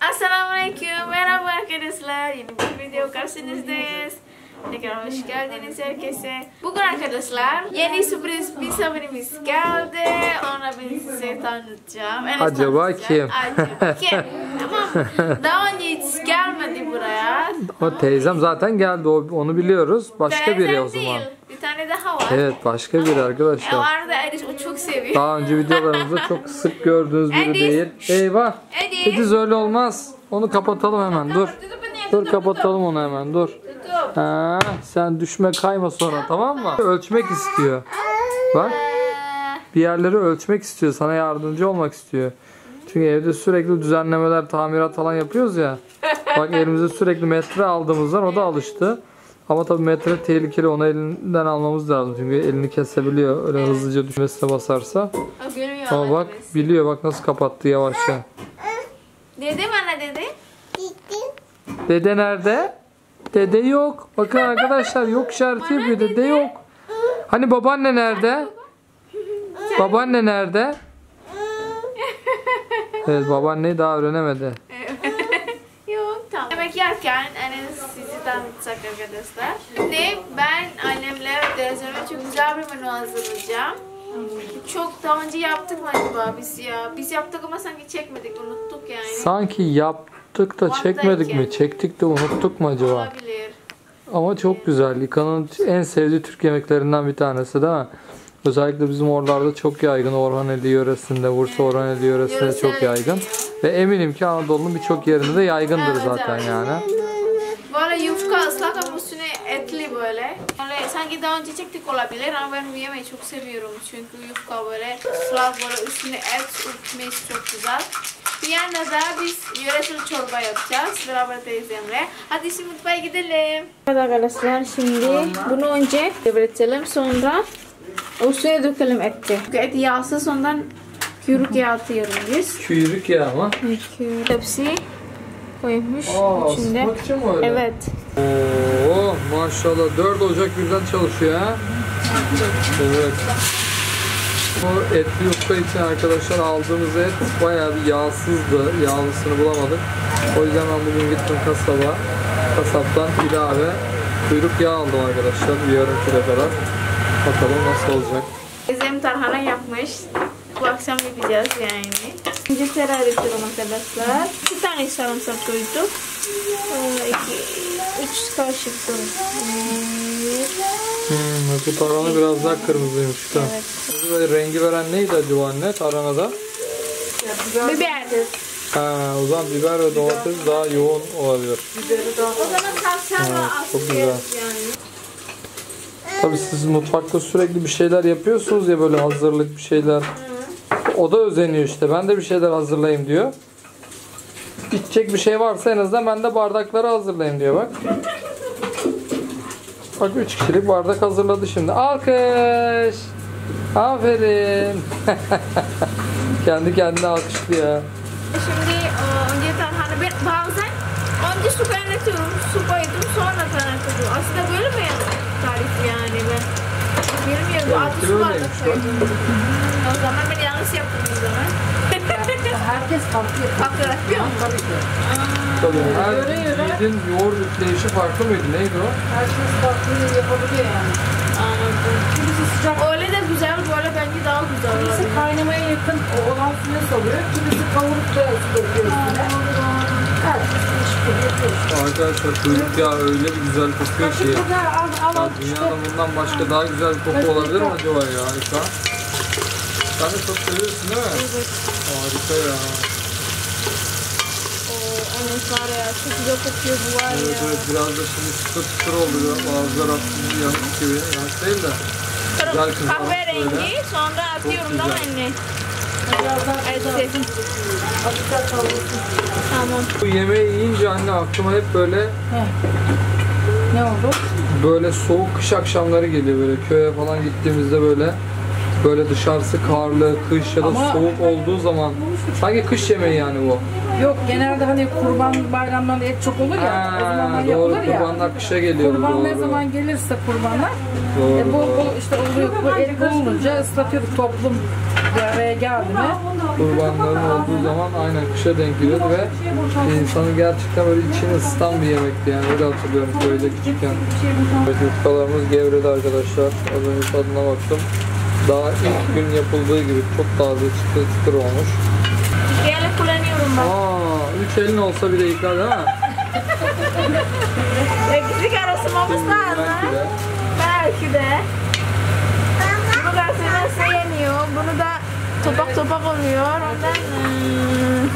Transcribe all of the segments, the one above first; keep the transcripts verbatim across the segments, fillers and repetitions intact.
Assalamualaikum, merhaba arkadaşlar. Yeni bir video karşınızdayız. Tekrar hoş geldiniz herkese. Bugün arkadaşlar yeni sürpriz misafirimiz geldi. Ona ben size tanıtacağım. En Acaba kim? Acaba kim? Tamam. Daha önce hiç gelmedi buraya. O teyzem zaten geldi, onu biliyoruz. Başka Teyzem biri o zaman. değil. Bir tane daha var. Evet, başka biri arkadaşlar. E, var da Ediz, o çok seviyor. Daha önce videolarımızda çok sık gördüğünüz biri Ediz. değil. Eyvah. Ediz. Ediz öyle olmaz. Onu kapatalım hemen. Dur. Dur kapatalım onu hemen. Dur. Ha, sen düşme kayma sonra, tamam mı? Ölçmek istiyor. Bak. Bir yerleri ölçmek istiyor. Sana yardımcı olmak istiyor. Çünkü evde sürekli düzenlemeler, tamirat falan yapıyoruz ya. Bak elimize sürekli metre aldığımızdan o da alıştı. Ama tabii metre tehlikeli, onu elinden almamız lazım. Çünkü elini kesebiliyor. Öyle hızlıca düşmesine basarsa. Ama bak biliyor, bak nasıl kapattı yavaşça. Dede bana dede. Dede nerede? Dede yok. Bakın arkadaşlar, yok işareti yapıyor. Dede yok. Hani babaanne nerede? Babaanne nerede? Evet, babaanneyi daha öğrenemedi. Yok, tamam. Yemek yerken annem sizi tanıtacak arkadaşlar. Şimdi ben annemle teyzeme çok güzel bir menü hazırlayacağım. Çok daha önce yaptık mı acaba biz ya? Biz yaptık ama sanki çekmedik, unuttuk yani. Sanki yaptık da çekmedik mi? Çektik de unuttuk mu acaba? Olabilir. Ama çok güzel. İlkan'ın en sevdiği Türk yemeklerinden bir tanesi değil mi? Özellikle bizim oralarda çok yaygın. Orhaneli yöresinde, Bursa Orhaneli yöresinde çok yaygın. Ve eminim ki Anadolu'nun birçok yerinde de yaygındır Evet, zaten evet. yani. Böyle yufka ıslak ama üstüne etli böyle. Böyle sanki daha önce çektik olabilir ama ben bu yemeği çok seviyorum. Çünkü yufka böyle ıslak, böyle üstüne et ürkmesi çok güzel. Bir yanda da biz yöresel çorba yapacağız beraber teyzemle. Hadi şimdi mutfağa gidelim. Evet arkadaşlar, şimdi bunu önce devretelim, sonra üstüne dökelim eti. Et yağsız, ondan kuyruk yağı atıyoruz biz. Kuyruk yağı mı? Evet, hepsi koymuş Aa, içinde. ısıtmak mı öyle? Evet. Oo, maşallah dört ocak birden çalışıyor ha. Evet. Bu etli yufka için arkadaşlar aldığımız et bayağı bir yağsızdı. Yağlısını bulamadık. O yüzden ben bugün gittim kasaba. Kasaptan ilave kuyruk yağı aldım arkadaşlar. Bir yarım kilo kadar. Bakalım nasıl olacak. Teyzem tarhana yapmış. Bu akşam yapacağız yani. Önce tereyağı döküyorum arkadaşlar. İki tane sarımsak koyduk. Ee, iki, üç kaşık Hmm, bu tarhana biraz daha kırmızıymış da. Evet. Rengi veren neydi acaba anne tarhanada? Biberdir. Ha, o zaman biber ve domates daha yoğun olabilir. O zaman salça Evet, az çok güzel. yani. Tabii siz mutfakta sürekli bir şeyler yapıyorsunuz ya, böyle hazırlık bir şeyler. O da özeniyor işte. Ben de bir şeyler hazırlayayım diyor. İçecek bir şey varsa en azından ben de bardakları hazırlayayım diyor bak. Bak üç kişilik bardak hazırladı şimdi. Alkış. Aferin. Kendi kendine alkışlıyor. Şimdi önce tarhana ben bazen önce su kaynatıyorum. Su koydum sonra kaynatıyorum. Aslında böyle mi tarif yani ben? Bilmiyorum. Altı su bardak koydum. O zaman ben yanlış yaptım o zaman. Herkes farklı yapıyor. Farklı yapıyor mu? Tabii ki. Tabii. Her Göre göre. yiğidin yoğurt üfleyişi farklı mıydı? Neydi o? Herkes farklı yapabiliyor yani. Anladım. Kimisi sıcak, Öyle de güzel, böyle bence daha güzel kimisi olabilir. kaynamaya yakın olan suya salıyor. Kimisi kavurup da su döküyor üstüne. Herkes değişik yapıyor. Arkadaşlar kuyruk yağı öyle bir güzel kokuyor ki. Kaşık kadar al al Ya al. dünyada bundan başka daha güzel bir koku olabilir mi acaba ya? Harika. Sen de çok seviyorsun değil mi? Evet. Harika ya. Onun var ya, çok güzel kokuyor bu var Evet ya. evet, biraz da şimdi çıtır çıtır oldu ya. Bazıları aslında yanık gibi. Yanık değil de. Güzel kızarmış Kahverengi, böyle. sonra atıyorum Çok da güzel. anne. Biraz daha Evet. azıcık kavrulsun. Tamam. Bu yemeği yiyince anne aklıma hep böyle Heh. Ne oldu? böyle soğuk kış akşamları geliyor, böyle köye falan gittiğimizde böyle böyle dışarısı karlı, kış ya da Ama- soğuk olduğu zaman sanki kış yemeği yani bu. Yok genelde hani kurban bayramlarında et çok olur ya. Ha, o zamanlar doğru, yapılır ya. kurbanlar kışa geliyor. Kurban doğru. ne zaman gelirse kurbanlar. Doğru, E, bu, doğru. bu işte oluyor. Bu et bulununca ıslatıyorduk toplum bir araya geldi mi. Kurbanların olduğu zaman aynen kışa denk geliyordu ve insanın gerçekten böyle içini ısıtan bir yemekti yani. Öyle hatırlıyorum köyde küçükken. Evet, yufkalarımız gevredi arkadaşlar. Az önce tadına baktım. Daha ilk gün yapıldığı gibi çok taze çıtır çıtır olmuş. Diğerle kullanıyorum bak. Aa, üç elin olsa bile yıkar değil mi? Eksik arasımamız lazım. Belki de. Belki de. Bunu da nasıl yeniyor? Bunu da topak topak oluyor. Ondan hmm.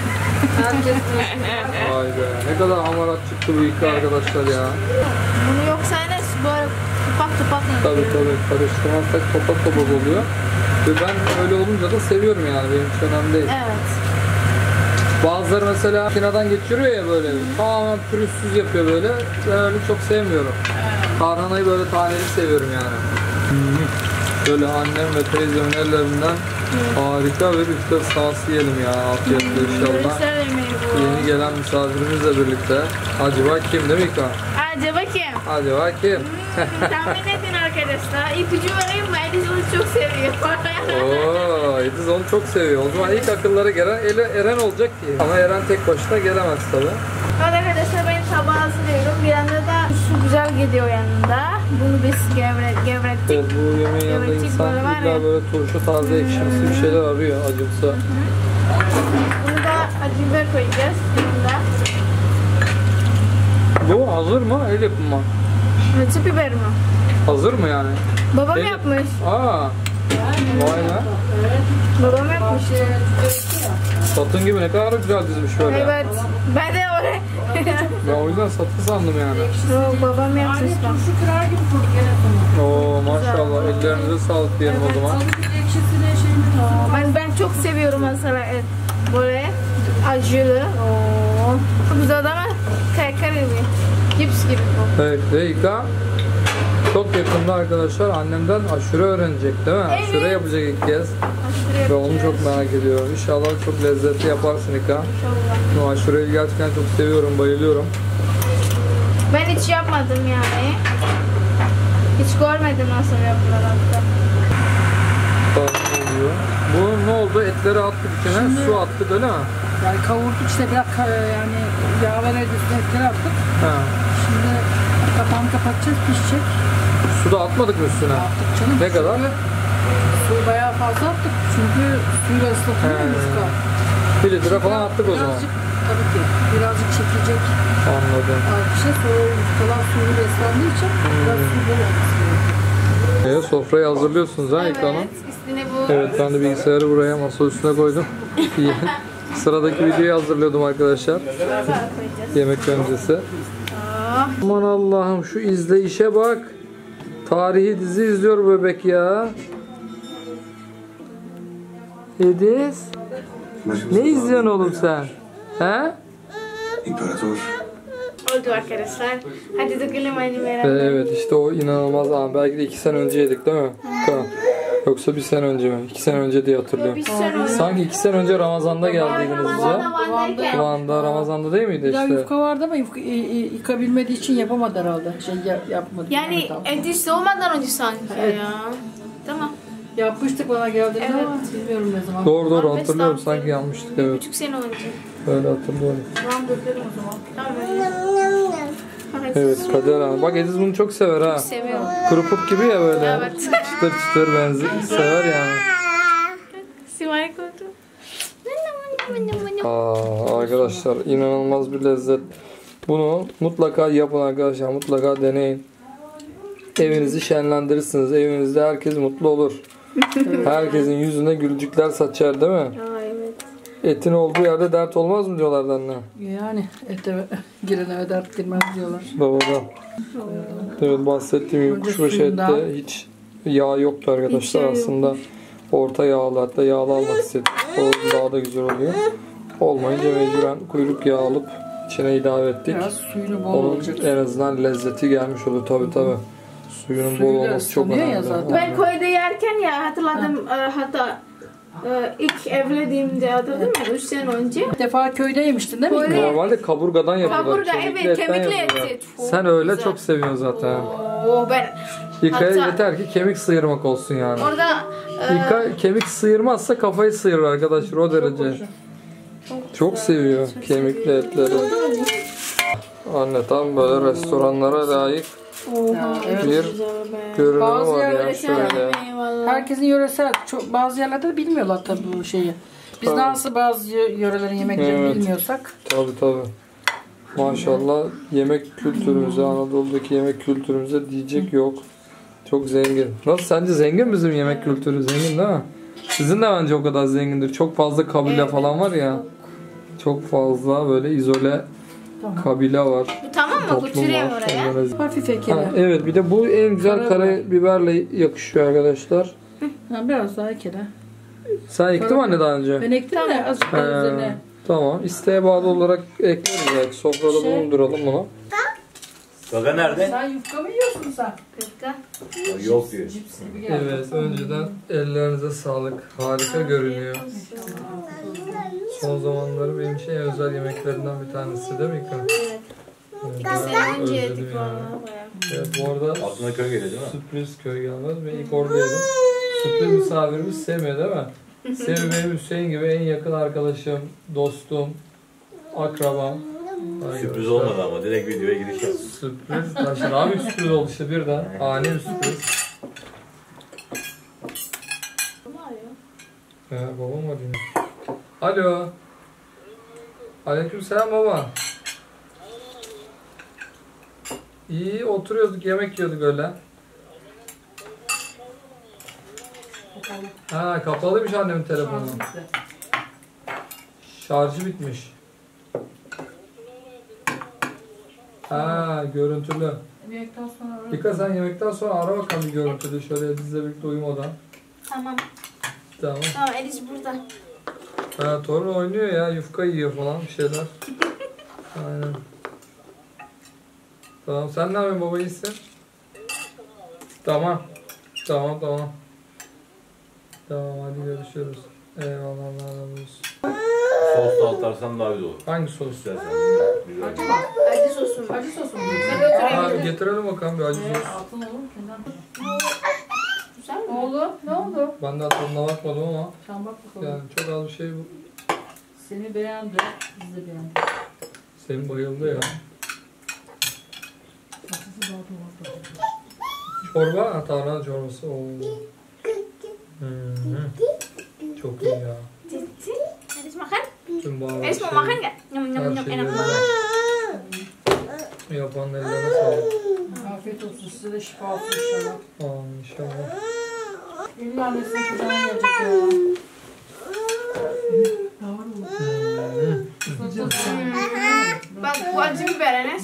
Vay be, ne kadar hamarat çıktı bu yıka arkadaşlar ya. Bunu yoksa ne böyle topak topak mı? Tabii tabii, karıştırmazsak topak topak oluyor. Ve ben öyle olunca da seviyorum yani, benim için önemli değil. Evet. Bazıları mesela makineden geçiriyor ya böyle, tamamen pürüzsüz yapıyor böyle. Ben öyle çok sevmiyorum. Tarhanayı böyle taneli seviyorum yani. Böyle annem ve teyzemin ellerinden harika bir iftar sahası yiyelim ya, afiyetle inşallah. Güzel yemeği bu. Yeni gelen misafirimizle birlikte. Acaba kim değil mi İkram? Acaba kim? Acaba kim? Tahmin edin arkadaşlar. İpucu vereyim mi? Ediz onu çok seviyor. Ooo, Ediz onu çok seviyor. O zaman ilk akıllara gelen Ele- Eren olacak ki. Ama Eren tek başına gelemez tabi. Evet arkadaşlar, ben tabağı hazırlıyorum. Bir anda da su güzel gidiyor yanında. Bunu biz gevre, gevrettik. Evet, bu yemeğin yanında Evet, insan böyle var illa ya. böyle turşu taze ekşimsi bir şeyler arıyor, acımsı. Bunu da acı biber koyacağız. Bunda. Bu hazır mı? El yapımı mı? Acı biber mi? Hazır mı yani? Babam El- yapmış. Aa, vay be. Babam yapmış. Satın gibi ne kadar güzel dizmiş böyle. Evet. Ben de oraya. Ben o yüzden satın sandım yani. Yok, babam yapmış bak. Şu kırar gibi kurdu gene tamam. Oo maşallah, ellerinize sağlık diyelim o zaman. Ekşisine şeyini tamam. Ben ben çok seviyorum mesela et. Böyle acılı. Oo. Çok güzel ama kayakar gibi. Cips gibi bu. Evet, Reyka çok yakında arkadaşlar annemden aşure öğrenecek değil mi? Evet. Aşure yapacak ilk kez. Aşure Ve onu yapacağız. çok merak ediyorum. İnşallah çok lezzetli yaparsın İka. İnşallah. Bu aşureyi gerçekten çok seviyorum, bayılıyorum. Ben hiç yapmadım yani. Hiç görmedim nasıl yapılır hatta. Tamam, oluyor. Bu ne oldu? Etleri attık içine, Şimdi- su attık öyle mi? Yani kavurduk işte biraz ka- yani yağ ve üstüne etleri attık. Ha. Şimdi kapağını kapatacağız, pişecek. Su da atmadık mı üstüne? Attık canım. Ne kadar? Çünkü Su bayağı fazla attık çünkü suyla ıslatılıyor He. yufka. bir litre falan attık o zaman. Birazcık, tabii ki birazcık çekecek. Anladım. Şey, sonra yufkalar suyla ıslandığı için biraz su bol olması gerekiyor. Evet, sofrayı hazırlıyorsunuz ha İka Hanım. Evet, üstüne bu. Evet, ben de bilgisayarı buraya masa üstüne koydum. Sıradaki videoyu hazırlıyordum arkadaşlar. koyacağız. Yemek öncesi. Aa, Aman Allah'ım, şu izleyişe bak. Tarihi dizi izliyor bebek ya. Ediz, ne izliyorsun oğlum sen? He? İmparator. oldu arkadaşlar. Hadi dökelim hadi Ee, beraber. evet, işte o inanılmaz an. Belki de iki sene önce yedik değil mi? Ka- Yoksa bir sene önce mi? İki sene önce diye hatırlıyorum. Bir sene oldu. Sanki iki sene önce Ramazan'da geldiydiniz bize. Van'dayken. Van'da, Ramazan'da değil miydi Bir daha işte? yufka vardı ama yufka, y- y- yıkabilmediği için yapamadı herhalde. Şey ya- yapmadı. Yani Tamam. eti soğumadan önce sanki Evet. ya. Tamam. Yapmıştık bana geldiğinde Evet. ama bilmiyorum ne zaman. Doğru doğru on beş hatırlıyorum, tam sanki sene. yanmıştık Bir evet. buçuk sene önce. Öyle hatırlıyorum. Tamam dökelim o zaman. Tamam. Evet. Evet, Kader Hanım. Bak Ediz bunu çok sever ha. Seviyorum. Kuru puf gibi ya böyle. Evet. Çıtır çıtır benzi sever yani. Sivay koydu. Aa, arkadaşlar inanılmaz bir lezzet. Bunu mutlaka yapın arkadaşlar. Mutlaka deneyin. Evinizi şenlendirirsiniz. Evinizde herkes mutlu olur. Herkesin yüzüne gülücükler saçar değil mi? Aa, evet. Etin olduğu yerde dert olmaz mı diyorlardı anne? Yani ete giren eve dert girmez diyorlar. Babada. Evet, bahsettiğim gibi Önce kuşbaşı suyundan. ette hiç yağ yoktu arkadaşlar Hiç yağ yok. aslında. Orta yağlı, hatta yağlı almak istedik. O daha da güzel oluyor. Olmayınca mecburen kuyruk yağı alıp içine ilave ettik. Biraz suyunu bol Onun olacak. en azından lezzeti gelmiş oluyor tabi tabi. Suyunun Suyu bol da olması çok ıslanıyor ya önemli. zaten. Ben koyda yerken ya hatırladım e, hatta Ee, ilk evlendiğimde adı değil mi? Üç sene önce. Bir defa köyde yemiştin değil mi? Böyle- Normalde kaburgadan yapıyorlar. Kaburga, kemikli evet, etten kemikli yapıyorlar. eti. Çok Sen öyle güzel. çok seviyorsun zaten. Oo, ben İlkay'a Hatta- yeter ki kemik sıyırmak olsun yani. orada e, İlkay kemik sıyırmazsa kafayı sıyırır arkadaşlar o derece. Çok seviyor kemikli etleri. Anne tam böyle restoranlara layık Ya, evet. bir görünümü Bazı var ya yerlere şöyle. Herkesin yöresel, çok, bazı yerlerde de bilmiyorlar tabii bu şeyi. Biz Tabii. nasıl bazı yörelerin yemeklerini Evet. bilmiyorsak. Tabii tabii. Maşallah yemek kültürümüze, Anadolu'daki yemek kültürümüze diyecek yok. Çok zengin. Nasıl sence zengin bizim yemek kültürü? Zengin değil mi? Sizin de bence o kadar zengindir. Çok fazla kabile Evet. falan var ya. Çok fazla böyle izole Tamam. kabile var. Bu tamam mı? Toplum Götüreyim var. oraya. Onlara- Hafif Ha, ekele. evet bir de bu en güzel Karabiber. karabiberle yakışıyor arkadaşlar. Ha, biraz daha ekele. Sen ektin mi anne daha önce? Ben ektim de azıcık daha Ee, üzerine. tamam. İsteğe bağlı olarak ekleriz belki. Sofrada Şey- bulunduralım bunu. Gaga nerede? Sen yufka mı yiyorsun sen? Dakika. Yok diyor. Cips gibi geldi. Evet, önceden ellerinize sağlık. Harika görünüyor. Son zamanları benim için en özel yemeklerinden bir tanesi değil mi İlkan? Evet. Evet, İki ben sene önce özledim yedik yani. valla bayağı. Evet, bu arada Aklına köy geliyor değil mi? sürpriz köy gelmez ve ilk orada yedim. Sürpriz misafirimiz Semih değil mi? Semih benim Hüseyin gibi en yakın arkadaşım, dostum, akrabam. Sürpriz olmadı ama direkt videoya giriş yaptım. Sürpriz. Taşır abi bir sürpriz oldu işte birden. Ani bir sürpriz. He babam arıyor. Alo. Aleykümselam baba. İyi oturuyorduk yemek yiyorduk öyle. Ha kapalıymış annemin telefonu. Şarjı bitmiş. Ha görüntülü. Yemekten sonra öyle. Dikkat sen yemekten sonra ara bakalım bir görüntülü şöyle bizle birlikte uyumadan. Tamam. Tamam. Tamam Eliş burada. Ha torun oynuyor ya yufka yiyor falan bir şeyler. Aynen. Tamam sen ne yapıyorsun baba iyisin? Tamam. Tamam tamam. Tamam hadi görüşürüz. Eyvallah Allah razı olsun. Sos da atarsan daha güzel olur. Hangi sos? İstersen. Güzel. Acı bak. Acı sosum. Acı sosu mu? Abi getirelim bakalım bir acı Ee, sos. altın olur mu? Kendim. Güzel Ne mi? oldu? Ne oldu? Ben daha tadına bakmadım ama Sen bak bakalım. yani çok az bir şey bu. Seni beğendi. Biz de beğendik. Senin bayıldı ya. Nasıl daha doğru? Çorba, ha, tarhana çorbası. Oo. Hmm. Çok iyi ya. Cici. Eliş makan. Tüm baharat Eliş mau şey, makan nggak? Nyam nyam her nyam şey enak yerinde. banget. Yapan ellerine sağlık. Afiyet olsun. Size de şifa olsun inşallah. Amin inşallah. Ünlü annesinin kucağına gelecek ya. Hmm. Bak bu acı biber Enes.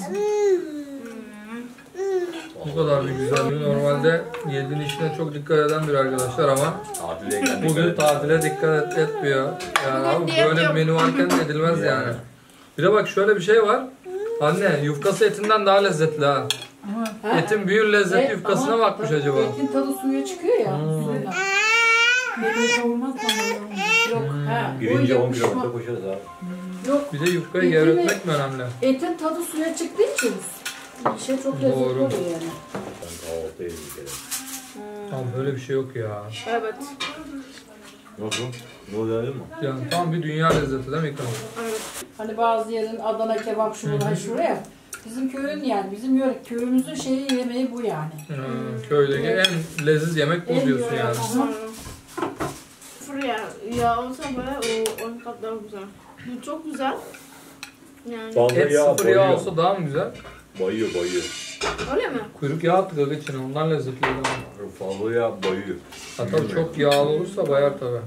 Bu kadar bir güzelliği. Normalde yediğin işine çok dikkat eden bir arkadaşlar ama Tatile geldik. bugün tatile dikkat et, etmiyor. Yani abi Diyet böyle bir yok. menü varken de edilmez yani. Bir de bak şöyle bir şey var. Anne yufkası etinden daha lezzetli ha. Ha? Etin büyür lezzeti Et, yufkasına ama bakmış tabii acaba. Etin tadı suya çıkıyor ya. Hmm. Suyla. Beni kavurmaz mı? Yok. Ha, o Girince on yapışma- kilometre koşarız abi. Yok. Bir de yufkayı Etini- gevretmek mi önemli? Etin tadı suya çıktığı için şey çok lezzetli Doğru. oluyor yani. Ben kahvaltı yedim bir kere. Tamam böyle bir şey yok ya. Evet. Nasıl? Ne oluyor değil mi? Yani tam bir dünya lezzeti değil mi İlkan? Hani bazı yerin Adana kebap şurada şuraya. Bizim köyün yani bizim yöre köyümüzün şeyi yemeği bu yani. Hmm, köydeki en leziz yemek bu En diyorsun yöre- yani. Aha. Fır ya. Ya olsa böyle o on kat daha güzel. Bu çok güzel. Yani Fazla Et yağ sıfır yağ bayıyor. olsa daha mı güzel? Bayıyor bayıyor. öyle mi? Kuyruk yağı attık aga içine ondan lezzetli ama. Fazla yağ bayıyor. Ha tabii çok yağlı olursa bayar tabii.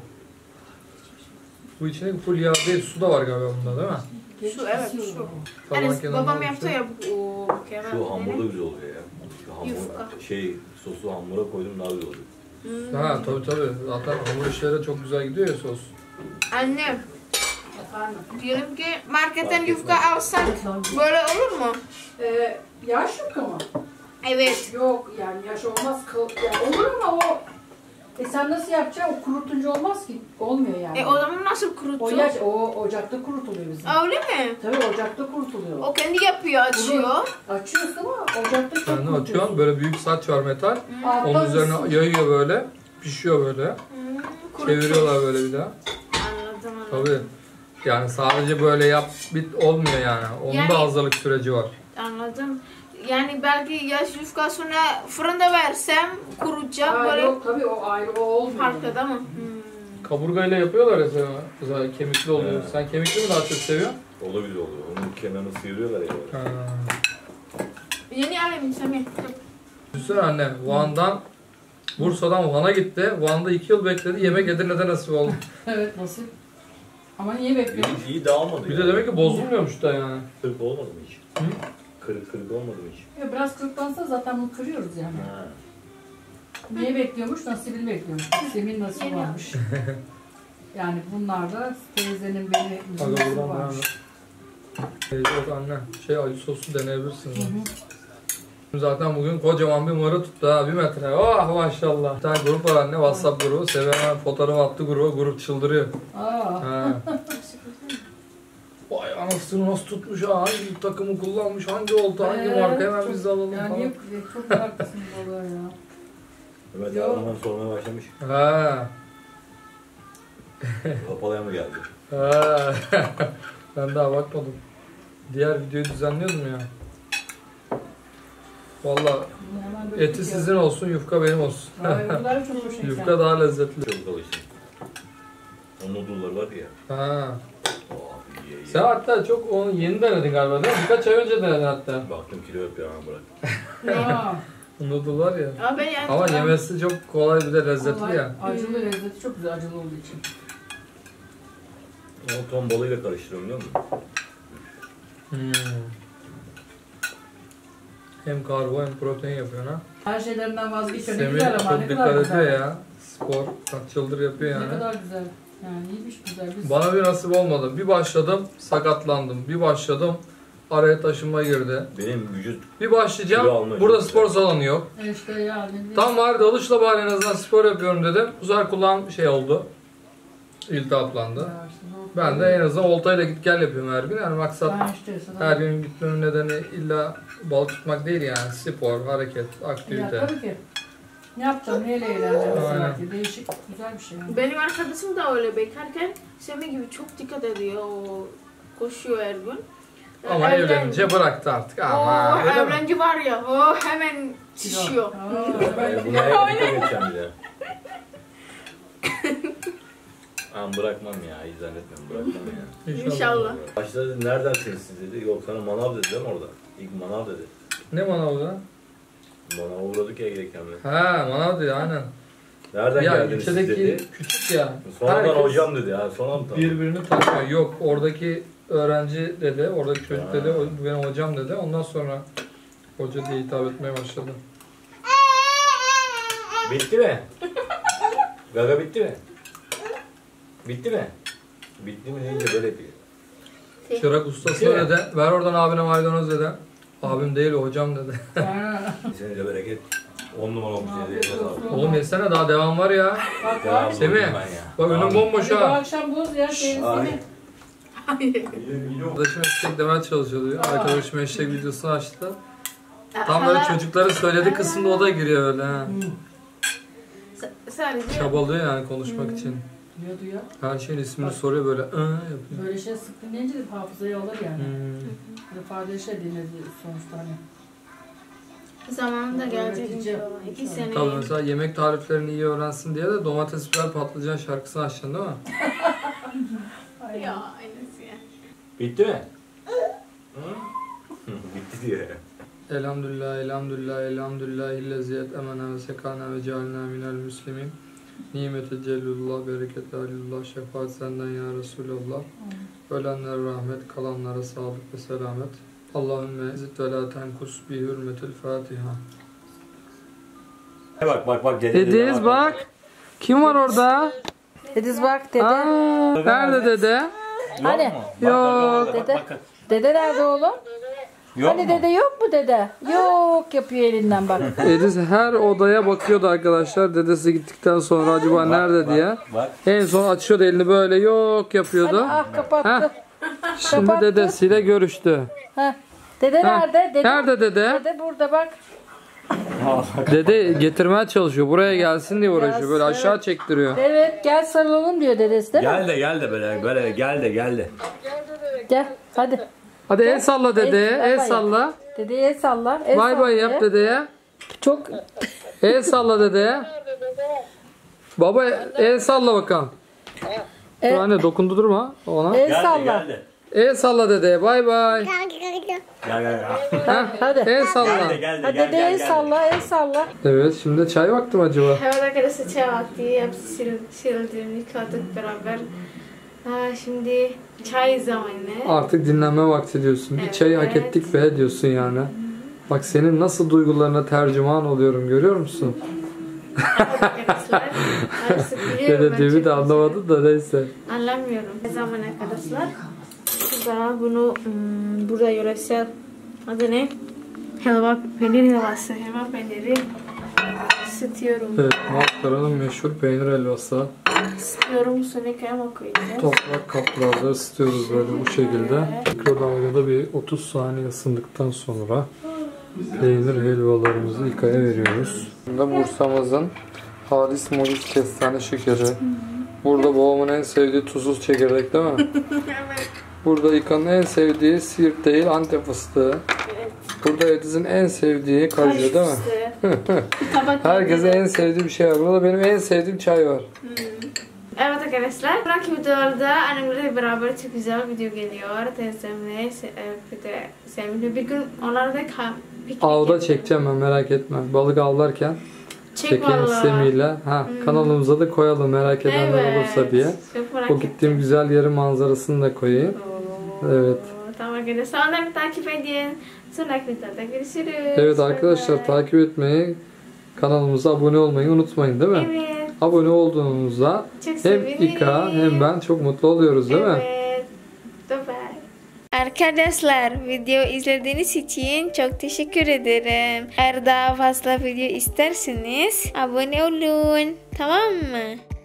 Bu içine full yağ değil su da var galiba bunda değil mi? Şu evet şu. Taban Enes kenarında babam bir yaptı şey. ya bu kemer. Şu hamur da güzel oluyor ya. Şu hamur, Yufka. şey sosu hamura koydum daha güzel oluyor. Ha tabii tabii. Zaten hamur işleri çok güzel gidiyor ya sos. Annem Efendim. diyelim ki marketten Fark yufka alsak böyle olur mu? Ee, yaş yok ama. Evet. Yok yani yaş olmaz. Kıl, yani olur ama o E sen nasıl yapacaksın? O kurutunca olmaz ki. Olmuyor yani. E o zaman nasıl kurutur? O, yaş, o ocakta kurutuluyor bizim. Aa, öyle mi? Tabii ocakta kurutuluyor. O kendi yapıyor, açıyor. Açıyorsun ama ocakta çok Sen de kurutuyorsun. atıyorsun böyle büyük saç var metal. Alttan Onun üzerine ısın. yayıyor böyle. Pişiyor böyle. Hmm, kurutur. Çeviriyorlar böyle bir daha. Anladım anladım. Tabii. Yani sadece böyle yap bit olmuyor yani. Onun Yani- da hazırlık süreci var. Anladım. Yani belki yaş yufka sonra fırında versem kurutacak Aa, böyle yok tabii o ayrı o olmuyor. farklı değil mi? Hmm. Kaburgayla yapıyorlar ya sana. Mesela kemikli oluyor. Evet. Sen kemikli mi daha çok seviyorsun? Olabilir oluyor. Onun kenarını sıyırıyorlar ya. Ha. Yeni alayım Semih. Düşünsene anne Van'dan Bursa'dan Van'a gitti. Van'da iki yıl bekledi. Yemek Edirne'de nasip oldu. Evet nasıl? Ama niye bekliyorsun? İyi, iyi dağılmadı Bir de demek ki bozulmuyormuş da yani. Kırık olmadı mı hiç? Hı? Kırık kırık olmadı mı hiç? Ya biraz kırıklansa zaten bunu kırıyoruz yani. Ha. Niye bekliyormuş? Nasibini bekliyormuş. Semih'in nasibi varmış. Yani bunlar da teyzenin beni Aga nasibi buradan devam varmış. et. Ee, Yok anne. Şey acı soslu deneyebilirsin. Hı hı. Zaten bugün kocaman bir mırı tuttu ha. Bir metre. Oh maşallah. Bir tane grup var anne. WhatsApp grubu. Seven fotoğraf attı gruba. Grup çıldırıyor. Aa. Ha. Vay anasını nasıl tutmuş ha. Hangi takımı kullanmış. Hangi olta. Hangi Ee, marka. Hemen çok- biz de alalım Yani falan. yok, çok meraklısınız oluyor ya. Mehmet Yok. Ağlam'dan sormaya başlamış. Ha. Hapalaya mı geldi? Ha. Ben daha bakmadım. Diğer videoyu düzenliyordum ya. Valla Bunu hemen böyle eti sizin olsun, yufka benim olsun. Ay, bunlar çok hoş. Yufka daha lezzetli. Çabuk alıştım. O noodle'lar var ya. Ha. Oh, iyi iyi. Sen hatta çok onu yeni denedin galiba değil mi? Birkaç ay önce denedin hatta. Baktım kilo yapıyor ama bırak. Aa, Noodle var ya. Ama ben yani Ama yemesi çok kolay bir de lezzetli vallahi ya. Acılı lezzeti çok güzel acılı olduğu için. O ton balığıyla karıştırıyorum biliyor musun? Hmm. Hem karbo hem protein yapıyor ha. Her şeylerinden vazgeçiyor. Ne Semih güzel ama çok ne dikkat kadar ediyor güzel. ya. Spor kaç yıldır yapıyor Ne yani. kadar güzel. Yani iyiymiş güzel. Biz Bana bir nasip olmadı. Bir başladım sakatlandım. Bir başladım araya taşınma girdi. Benim vücut Bir Kilo başlayacağım. alma Burada çok spor güzel. salonu yok. E işte yani. Tam vardı alışla bari en azından spor yapıyorum dedim. Bu sefer kulağım şey oldu. İltihaplandı. Ya işte ne oldu? Ben de en azından oltayla git gel yapıyorum her gün. Yani maksat Ben işte sana- her gün gitmemin nedeni illa balık tutmak değil yani. Spor, hareket, Ya aktivite. tabii ki. Ne yapacağım? Neyle eğleneceğim Aynen. mesela ki? Değişik, güzel bir şey yani. benim arkadaşım da öyle bekarken Semih gibi çok dikkat ediyor. O koşuyor her gün. Ama Evlen- evlenince bıraktı artık. O Ama öyle mi? evlenince var ya o hemen şişiyor. Aa, ben buna hep dikkat edeceğim bir de. Aman bırakmam ya, hiç zannetmiyorum bırakmam ya. İnşallah. Başta dedi, neredensiniz siz dedi. Yok sana manav dedi değil mi orada? İlk manav dedi. Ne manavı lan? Manava uğradık ya gelirkenle. Ha manav diyor aynen. Nereden Ya geldiniz siz ülkedeki dedi. küçük ya. Sonradan Herkes hocam dedi ya. Sonra mı tanıdın? birbirini tanıyor. Yok oradaki öğrenci dedi, oradaki çocuk Ha. dedi, o bu benim hocam dedi. Ondan sonra hoca diye hitap etmeye başladı. Bitti mi? Gaga bitti mi? Bitti mi? Bitti mi deyince böyle yapıyor. Çırak ustası Değil mi? dedi, ver oradan abine maydanoz dedi. Abim değil o hocam dedi. Ha. Senin de bereket. On numara olmuş dedi. Afiyet olsun. Oğlum yesene daha devam var ya. Bak Ya, bak. Semih, ben ya. bak önüm Abi. bomboş Hadi bu ha. akşam boz ya şeyin Ay. seni. Arkadaşım eşek demeye çalışıyordu. Aa. Arkadaşım eşek videosunu açtı. Tam böyle çocukların söylediği kısımda o da giriyor öyle ha. S- Sadece Çabalıyor yani konuşmak için. Diyor duyuyor. Her şeyin ismini soruyor böyle ı yapıyor. Böyle şey sık dinleyince de hafızayı alır yani. Hmm. Böyle faydalı şey dinledi sonuçta hani. zamanında gelecek Öğretici. inşallah. İki sene. Tabii mesela yemek tariflerini iyi öğrensin diye de domates, biber, patlıcan şarkısını açacaksın değil mi? Aynen. Ya aynısı ya. Bitti mi? Hı? Bitti diyor. Elhamdülillah, elhamdülillah, elhamdülillah, illeziyet emene ve sekane ve cealna minel müslimin. Nimeti celilullah, bereketi alilullah, şefaat senden ya Resulallah. Ölenlere rahmet, kalanlara sağlık ve selamet. Allahümme zid ve la tenkus bi hürmetil Fatiha. Bak bak bak. dede- Dediz dede bak. Kim var orada? Dediz bak dede. Aa, nerede dede? Hani? Yok. Dede. Dede nerede oğlum? Yok Hani mu? dede yok mu dede? Yok yapıyor elinden bak. Ediz her odaya bakıyordu arkadaşlar. Dedesi gittikten sonra acaba nerede bak, diye. bak. En son açıyordu elini böyle yok yapıyordu. Hadi, ah kapattı. Heh. Şimdi Kapattı. dedesiyle görüştü. Heh. Dede Heh. nerede? Dede, Nerede dede? Dede burada bak. Dede getirmeye çalışıyor. Buraya gelsin diye uğraşıyor. Böyle Gelsin. aşağı çektiriyor. Evet gel sarılalım diyor dedesi değil mi? Gel de gel de böyle böyle gel de gel de. Gel hadi. Hadi el salla dedeye. El- El salla. Dedeye el salla. El Bay salla bay yap dedeye. dedeye. Çok El salla dedeye. Baba el salla bakalım. El- Dur anne dokundu durma ona. el Gel de salla. gel de. El salla dedeye. Bay bay. Gel gel gel. Heh, Hadi. El Gel de salla. gel de Hadi gel dedeye gel el gel. salla, el salla. Evet şimdi çay vakti mi acaba? Evet arkadaşlar çay vakti. Hepsi sil, sildim, yıkadık beraber. Ha, şimdi çay zamanı. Artık dinlenme vakti diyorsun. Bir çayı hak Evet. ettik be diyorsun yani. Bak senin nasıl duygularına tercüman oluyorum görüyor musun? Evet arkadaşlar. Artık biliyorum ben Dediğimi de çok anlamadım da neyse. Anlamıyorum. Ne zaman arkadaşlar? Burada bunu hmm, burada yöresel adı ne? Helva, peynir helvası. Helva peyniri ısıtıyorum. Evet, Malkara'nın meşhur peynir helvası. Isıtıyorum. Sonra krema koyacağız. Toprak kaplarda ısıtıyoruz böyle bu şekilde. Mikrodalgada bir otuz saniye ısındıktan sonra peynir helvalarımızı yıkaya veriyoruz. Şimdi Bursa'mızın halis mulis kestane şekeri. Burada babamın en sevdiği tuzsuz çekirdek değil mi? Evet. Burada İka'nın en sevdiği Siirt değil Antep fıstığı. Evet. Burada Ediz'in en sevdiği kaju değil mi? Fıstığı. Tabak Herkese en sevdiği bir şey var. Burada benim en sevdiğim çay var. Evet arkadaşlar, sonraki videolarda annemle beraber çok güzel video geliyor. Teyzemle, bir de Semih'le bir gün onlara da piknik Avda yapalım. çekeceğim ben merak etme. Balık avlarken Çek çekeyim vallahi. Semih'le. Ha, kanalımıza da koyalım merak edenler Evet. olursa diye. Çok merak O ettim. gittiğim güzel yerin manzarasını da koyayım. Oo, Evet. Tamam arkadaşlar, onları takip edin. Sonraki videoda görüşürüz. Evet arkadaşlar Bye bye. takip etmeyi, kanalımıza abone olmayı unutmayın değil mi? Evet. Abone olduğunuzda Çok hem sevinirim. İka hem ben çok mutlu oluyoruz değil mi? Evet. Bye bye. Arkadaşlar video izlediğiniz için çok teşekkür ederim. Eğer daha fazla video isterseniz abone olun. Tamam mı?